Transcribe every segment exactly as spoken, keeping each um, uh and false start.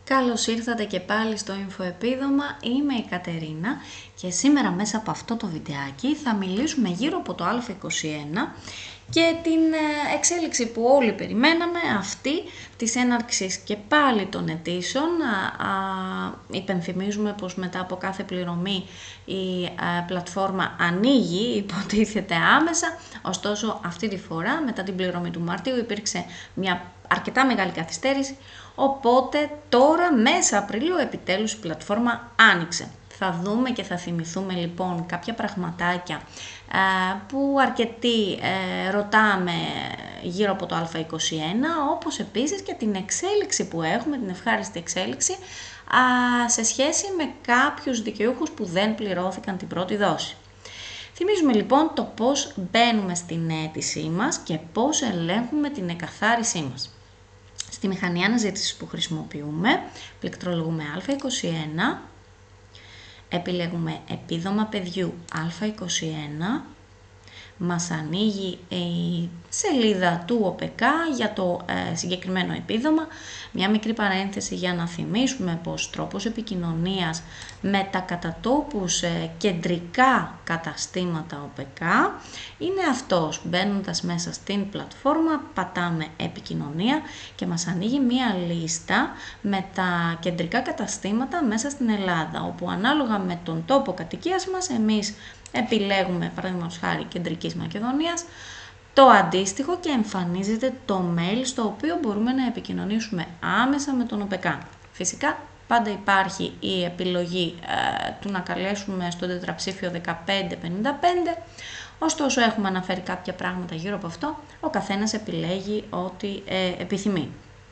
Καλώς ήρθατε και πάλι στο Ινφοεπίδομα, είμαι η Κατερίνα και σήμερα μέσα από αυτό το βιντεάκι θα μιλήσουμε γύρω από το Α είκοσι ένα και την εξέλιξη που όλοι περιμέναμε, αυτή της έναρξης και πάλι των αιτήσεων. Α, α, υπενθυμίζουμε πως μετά από κάθε πληρωμή η α, πλατφόρμα ανοίγει, υποτίθεται άμεσα, ωστόσο αυτή τη φορά μετά την πληρωμή του Μαρτίου υπήρξε μια αρκετά μεγάλη καθυστέρηση, οπότε τώρα μέσα Απριλίου επιτέλους η πλατφόρμα άνοιξε. Θα δούμε και θα θυμηθούμε λοιπόν κάποια πραγματάκια ε, που αρκετοί ε, ρωτάμε γύρω από το Α είκοσι ένα, όπως επίσης και την εξέλιξη που έχουμε, την ευχάριστη εξέλιξη ε, σε σχέση με κάποιους δικαιούχους που δεν πληρώθηκαν την πρώτη δόση. Θυμίζουμε λοιπόν το πώς μπαίνουμε στην αίτησή μας και πώς ελέγχουμε την εκαθάρισή μας. Στη μηχανή αναζήτησης που χρησιμοποιούμε, πληκτρολογούμε Α είκοσι ένα, επιλέγουμε επίδομα παιδιού Α είκοσι ένα, μας ανοίγει η σελίδα του ΟΠΕΚΑ για το ε, συγκεκριμένο επίδομα. Μια μικρή παρένθεση για να θυμίσουμε πως τρόπος επικοινωνίας με τα κατατόπους ε, κεντρικά καταστήματα ΟΠΕΚΑ είναι αυτός. Μπαίνοντας μέσα στην πλατφόρμα πατάμε επικοινωνία και μας ανοίγει μία λίστα με τα κεντρικά καταστήματα μέσα στην Ελλάδα, όπου ανάλογα με τον τόπο κατοικίας μας εμείς επιλέγουμε, παραδείγματος χάρη Κεντρικής Μακεδονίας, το αντίστοιχο και εμφανίζεται το mail στο οποίο μπορούμε να επικοινωνήσουμε άμεσα με τον ΟΠΕΚΑ. Φυσικά πάντα υπάρχει η επιλογή ε, του να καλέσουμε στο τετραψήφιο δεκαπέντε πενήντα πέντε, ωστόσο έχουμε αναφέρει κάποια πράγματα γύρω από αυτό, ο καθένας επιλέγει ό,τι ε, επιθυμεί.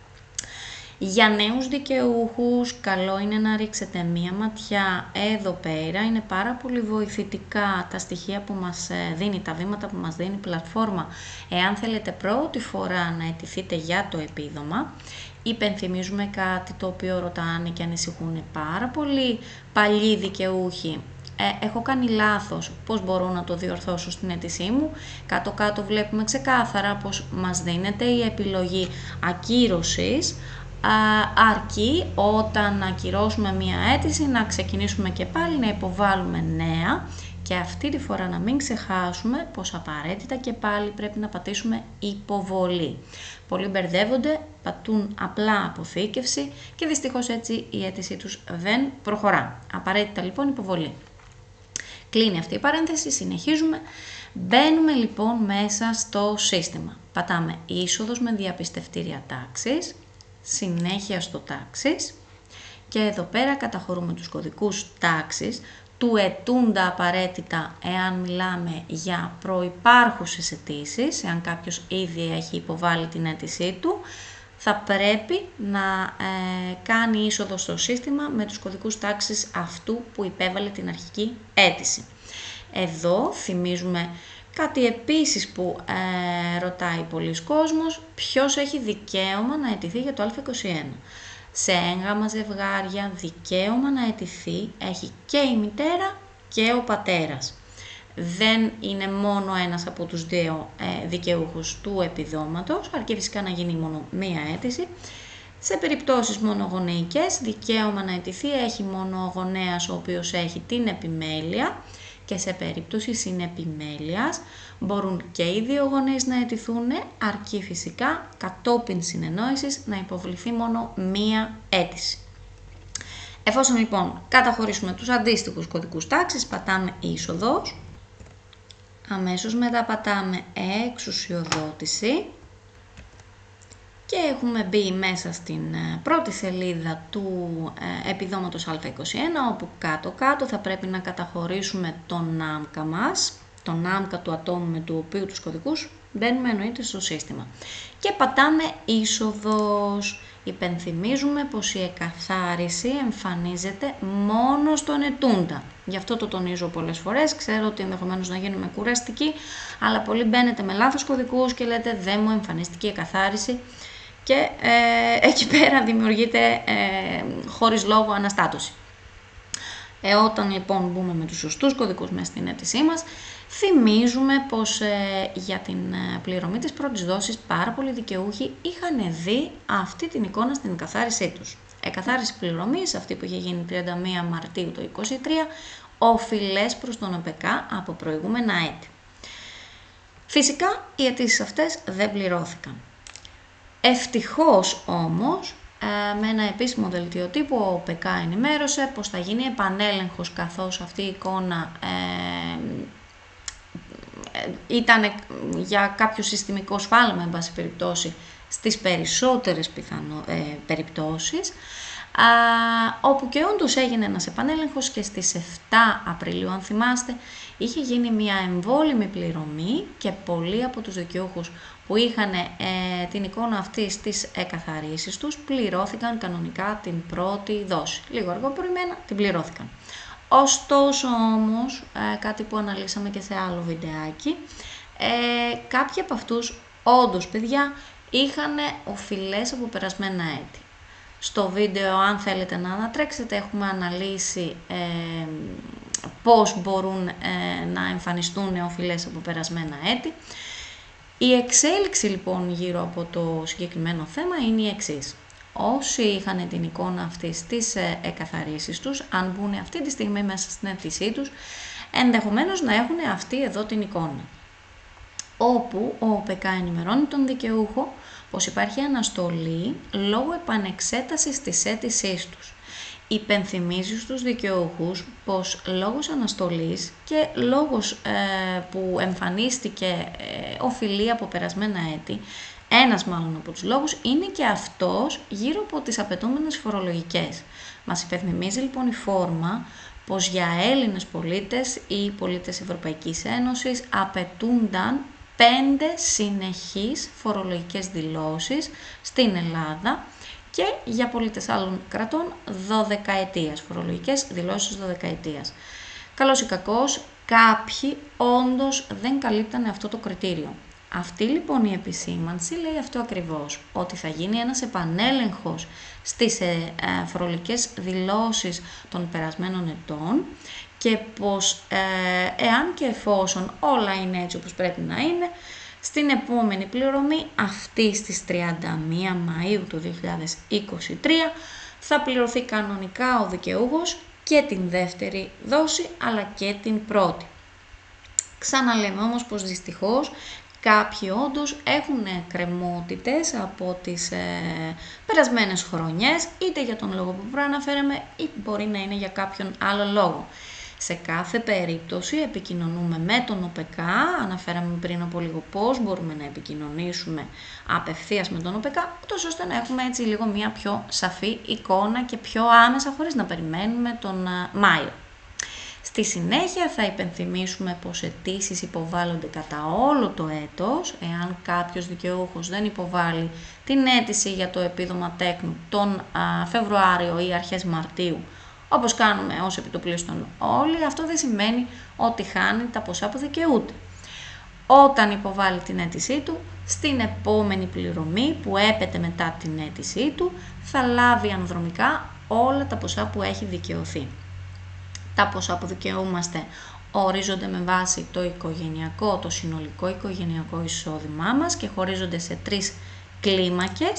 Για νέους δικαιούχους, καλό είναι να ρίξετε μία ματιά εδώ πέρα. Είναι πάρα πολύ βοηθητικά τα στοιχεία που μας δίνει, τα βήματα που μας δίνει η πλατφόρμα, εάν θέλετε πρώτη φορά να αιτηθείτε για το επίδομα. Υπενθυμίζουμε κάτι το οποίο ρωτάνε και ανησυχούν πάρα πολύ παλιοί δικαιούχοι. Ε, έχω κάνει λάθος, πώς μπορώ να το διορθώσω στην αίτησή μου? Κάτω-κάτω βλέπουμε ξεκάθαρα πως μας δίνεται η επιλογή ακύρωσης, αρκεί όταν ακυρώσουμε μία αίτηση να ξεκινήσουμε και πάλι να υποβάλουμε νέα, και αυτή τη φορά να μην ξεχάσουμε πως απαραίτητα και πάλι πρέπει να πατήσουμε υποβολή. Πολλοί μπερδεύονται, πατούν απλά αποθήκευση και δυστυχώς έτσι η αίτησή τους δεν προχωρά. Απαραίτητα λοιπόν υποβολή. Κλείνει αυτή η παρένθεση, συνεχίζουμε. Μπαίνουμε λοιπόν μέσα στο σύστημα. Πατάμε είσοδος με διαπιστευτήρια τάξης, συνέχεια στο τάξης και εδώ πέρα καταχωρούμε τους κωδικούς τάξης του ετούντα απαραίτητα εάν μιλάμε για προϋπάρχουσες αιτήσεις. Εάν κάποιος ήδη έχει υποβάλει την αίτησή του, θα πρέπει να ε, κάνει είσοδο στο σύστημα με τους κωδικούς τάξης αυτού που υπέβαλε την αρχική αίτηση. Εδώ θυμίζουμε κάτι επίσης που ε, ρωτάει πολλοί κόσμος, ποιος έχει δικαίωμα να αιτηθεί για το Α είκοσι ένα. Σε έγγαμμα ζευγάρια δικαίωμα να αιτηθεί έχει και η μητέρα και ο πατέρας. Δεν είναι μόνο ένας από τους δύο ε, δικαιούχους του επιδόματος, αρκεί φυσικά να γίνει μόνο μία αίτηση. Σε περιπτώσεις μονογονεϊκές, δικαίωμα να αιτηθεί έχει μόνο ο γονέας ο οποίος έχει την επιμέλεια, και σε περίπτωση συνεπιμέλειας μπορούν και οι δύο γονείς να αιτηθούν, αρκεί φυσικά κατόπιν συνεννόησης να υποβληθεί μόνο μία αίτηση. Εφόσον λοιπόν καταχωρήσουμε τους αντίστοιχους κωδικούς τάξης, πατάμε είσοδος, αμέσως μετά πατάμε εξουσιοδότηση και έχουμε μπει μέσα στην πρώτη σελίδα του επιδόματος Α είκοσι ένα, όπου κάτω-κάτω θα πρέπει να καταχωρήσουμε τον άμκα μας, τον άμκα του ατόμου με του οποίου τους κωδικούς μπαίνουμε εννοείται στο σύστημα. Και πατάμε είσοδος. Υπενθυμίζουμε πως η εκαθάριση εμφανίζεται μόνο στον ετούντα. Γι' αυτό το τονίζω πολλές φορές. Ξέρω ότι ενδεχομένως να γίνουμε κουραστικοί, αλλά πολλοί μπαίνετε με λάθος κωδικούς και λέτε δεν μου εμφανίστηκε η εκαθάριση. Και ε, εκεί πέρα δημιουργείται ε, χωρίς λόγο αναστάτωση. Ε, όταν λοιπόν μπούμε με τους σωστούς κωδικούς μέσα στην αίτησή μας, θυμίζουμε πως ε, για την ε, πληρωμή της πρώτης δόσης πάρα πολλοί δικαιούχοι είχαν δει αυτή την εικόνα στην εκαθάρισή τους. Εκαθάριση πληρωμής, αυτή που είχε γίνει τριάντα μία Μαρτίου το είκοσι τρία, οφειλές προς τον ΟΠΕΚΑ από προηγούμενα έτη. Φυσικά οι αιτήσεις αυτές δεν πληρώθηκαν. Ευτυχώς όμως, με ένα επίσημο δελτίο τύπου, ο ΟΠΕΚΑ ενημέρωσε πως θα γίνει επανέλεγχος, καθώς αυτή η εικόνα ε, ε, ήταν για κάποιο συστημικό σφάλμα, εν πάση περιπτώσει, στις περισσότερες πιθανό, ε, περιπτώσεις, α, όπου και όντως έγινε ένας επανέλεγχος και στις επτά Απριλίου, αν θυμάστε, είχε γίνει μια εμβόλυμη πληρωμή και πολλοί από τους δικαιούχους που είχαν ε, την εικόνα αυτή στις εκαθαρίσεις τους πληρώθηκαν κανονικά την πρώτη δόση. Λίγο αργοπορημένα την πληρώθηκαν. Ωστόσο όμως, ε, κάτι που αναλύσαμε και σε άλλο βιντεάκι, ε, κάποιοι από αυτούς όντως, παιδιά, είχαν οφειλές από περασμένα έτη. Στο βίντεο, αν θέλετε να ανατρέξετε, έχουμε αναλύσει ε, πώς μπορούν ε, να εμφανιστούν οφειλές από περασμένα έτη. Η εξέλιξη λοιπόν γύρω από το συγκεκριμένο θέμα είναι η εξής. Όσοι είχαν την εικόνα αυτή στις ε, εκαθαρίσεις τους, αν μπουν αυτή τη στιγμή μέσα στην αίτησή τους, ενδεχομένως να έχουν αυτή εδώ την εικόνα, όπου ο ΟΠΕΚΑ ενημερώνει τον δικαιούχο πως υπάρχει αναστολή λόγω επανεξέτασης της αίτησής τους. Υπενθυμίζει στους δικαιούχους πως λόγος αναστολής και λόγος ε, που εμφανίστηκε ε, οφειλή από περασμένα έτη, ένας μάλλον από τους λόγους, είναι και αυτός γύρω από τις απαιτούμενες φορολογικές. Μας υπενθυμίζει λοιπόν η φόρμα πως για Έλληνες πολίτες ή πολίτες Ευρωπαϊκής Ένωσης απαιτούνταν πέντε συνεχείς φορολογικές δηλώσεις στην Ελλάδα και για πολίτες άλλων κρατών δωδεκαετίας, φορολογικές δηλώσεις δωδεκαετίας. Καλώς ή κακώς, κάποιοι όντως δεν καλύπτανε αυτό το κριτήριο. Αυτή λοιπόν η επισήμανση λέει αυτό ακριβώς, ότι θα γίνει ένας επανέλεγχος στις ε, ε, φορολογικές δηλώσεις των περασμένων ετών και πως ε, εάν και εφόσον όλα είναι έτσι όπως πρέπει να είναι, στην επόμενη πληρωμή αυτή στις τριάντα μία Μαΐου του δύο χιλιάδες είκοσι τρία θα πληρωθεί κανονικά ο δικαιούχος και την δεύτερη δόση αλλά και την πρώτη. Ξαναλέμε όμως πως δυστυχώς κάποιοι όντως έχουν κρεμότητες από τις ε, περασμένες χρονιές, είτε για τον λόγο που προαναφέραμε ή μπορεί να είναι για κάποιον άλλο λόγο. Σε κάθε περίπτωση επικοινωνούμε με τον ΟΠΕΚΑ, αναφέραμε πριν από λίγο πώς μπορούμε να επικοινωνήσουμε απευθείας με τον ΟΠΕΚΑ, τόσο ώστε να έχουμε έτσι λίγο μια πιο σαφή εικόνα και πιο άμεσα χωρίς να περιμένουμε τον Μάιο. Στη συνέχεια θα υπενθυμίσουμε πως αιτήσεις υποβάλλονται κατά όλο το έτος. Εάν κάποιος δικαιούχος δεν υποβάλλει την αίτηση για το επίδομα τέκνου τον α, Φεβρουάριο ή αρχές Μαρτίου, όπως κάνουμε ως επιτοπλίστων όλοι, αυτό δεν σημαίνει ότι χάνει τα ποσά που δικαιούται. Όταν υποβάλλει την αίτησή του, στην επόμενη πληρωμή που έπεται μετά την αίτησή του, θα λάβει ανδρομικά όλα τα ποσά που έχει δικαιωθεί. Τα ποσά που δικαιούμαστε ορίζονται με βάση το οικογενειακό, το συνολικό οικογενειακό εισόδημά μας και χωρίζονται σε τρεις κλίμακες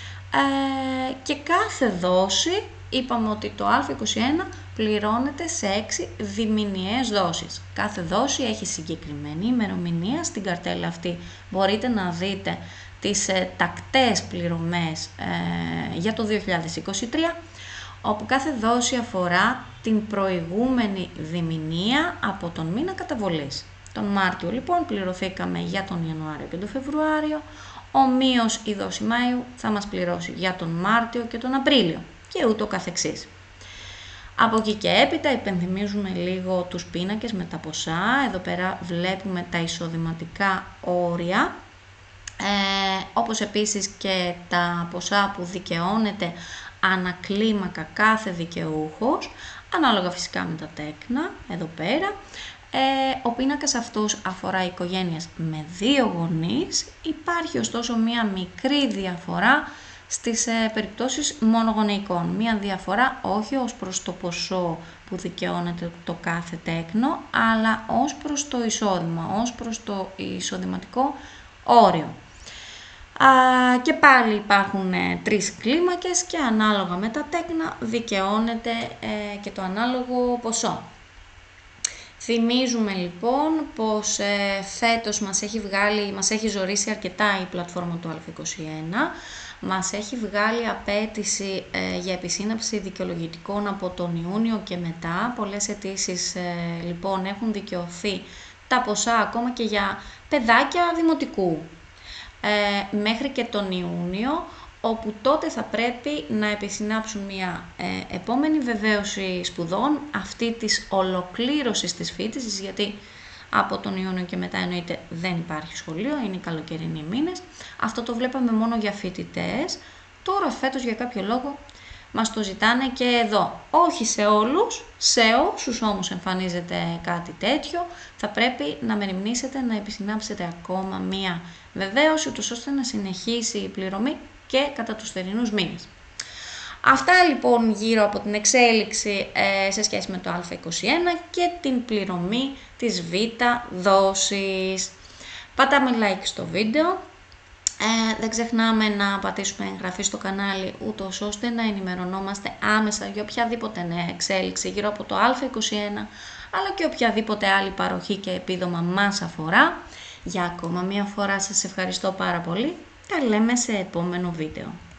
ε, και κάθε δόση, είπαμε ότι το Α είκοσι ένα πληρώνεται σε έξι διμηνιαίες δόσεις. Κάθε δόση έχει συγκεκριμένη ημερομηνία. Στην καρτέλα αυτή μπορείτε να δείτε τις ε, τακτές πληρωμές ε, για το δύο χιλιάδες είκοσι τρία, όπου κάθε δόση αφορά την προηγούμενη διμηνία από τον μήνα καταβολής. Τον Μάρτιο λοιπόν πληρωθήκαμε για τον Ιανουάριο και τον Φεβρουάριο, ομοίως η δόση Μάιου θα μας πληρώσει για τον Μάρτιο και τον Απρίλιο και ούτω καθεξής. Από εκεί και έπειτα υπενθυμίζουμε λίγο τους πίνακες με τα ποσά. Εδώ πέρα βλέπουμε τα εισοδηματικά όρια, ε, όπως επίσης και τα ποσά που δικαιώνεται ανακλίμακα κάθε δικαιούχος, ανάλογα φυσικά με τα τέκνα, εδώ πέρα. Ε, ο πίνακας αυτός αφορά οικογένειες με δύο γονείς, υπάρχει ωστόσο μία μικρή διαφορά στις ε, περιπτώσεις μονογονεϊκών. Μία διαφορά όχι ως προς το ποσό που δικαιώνεται το κάθε τέκνο, αλλά ως προς το εισόδημα, ως προς το εισοδηματικό όριο. Α, και πάλι υπάρχουν ε, τρεις κλίμακες και ανάλογα με τα τέκνα δικαιώνεται ε, και το ανάλογο ποσό. Θυμίζουμε λοιπόν πως ε, φέτος μας έχει βγάλει, μας έχει ζορίσει αρκετά η πλατφόρμα του Α είκοσι ένα, μας έχει βγάλει απέτηση ε, για επισύναψη δικαιολογητικών από τον Ιούνιο και μετά. Πολλές αιτήσεις ε, λοιπόν έχουν δικαιωθεί τα ποσά ακόμα και για παιδάκια δημοτικού ε, μέχρι και τον Ιούνιο, όπου τότε θα πρέπει να επισυνάψουν μια ε, επόμενη βεβαίωση σπουδών, αυτή της ολοκλήρωσης της φοιτησης, γιατί από τον Ιούνιο και μετά εννοείται δεν υπάρχει σχολείο, είναι οι καλοκαιρινοί μήνες. Αυτό το βλέπαμε μόνο για φοιτητές. Τώρα φέτος για κάποιο λόγο μας το ζητάνε και εδώ. Όχι σε όλους, σε όσους όμως εμφανίζεται κάτι τέτοιο, θα πρέπει να μεριμνήσετε να επισυνάψετε ακόμα μία βεβαίωση, ούτως ώστε να συνεχίσει η πληρωμή και κατά τους θερινούς μήνες. Αυτά λοιπόν γύρω από την εξέλιξη ε, σε σχέση με το Α είκοσι ένα και την πληρωμή της Β δόσης. Πατάμε like στο βίντεο, ε, δεν ξεχνάμε να πατήσουμε εγγραφή στο κανάλι, ούτως ώστε να ενημερωνόμαστε άμεσα για οποιαδήποτε νέα εξέλιξη γύρω από το Α είκοσι ένα, αλλά και οποιαδήποτε άλλη παροχή και επίδομα μας αφορά. Για ακόμα μία φορά σας ευχαριστώ πάρα πολύ. Τα λέμε σε επόμενο βίντεο.